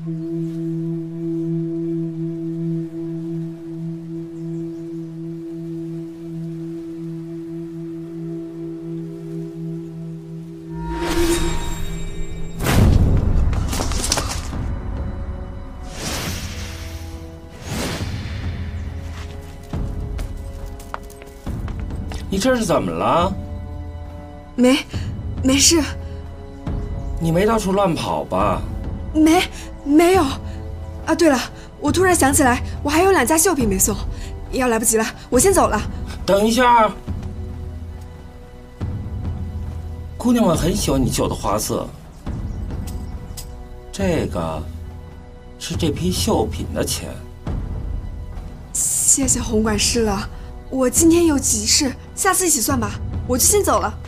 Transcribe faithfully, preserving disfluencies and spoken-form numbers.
你这是怎么了？ 没，没事。 你没到处乱跑吧？ 没，没有。啊，对了，我突然想起来，我还有两件绣品没送，要来不及了，我先走了。 等一下，姑娘们很喜欢你绣的花色。这个是这批绣品的钱。 谢谢洪管事了，我今天有急事，下次一起算吧，我就先走了。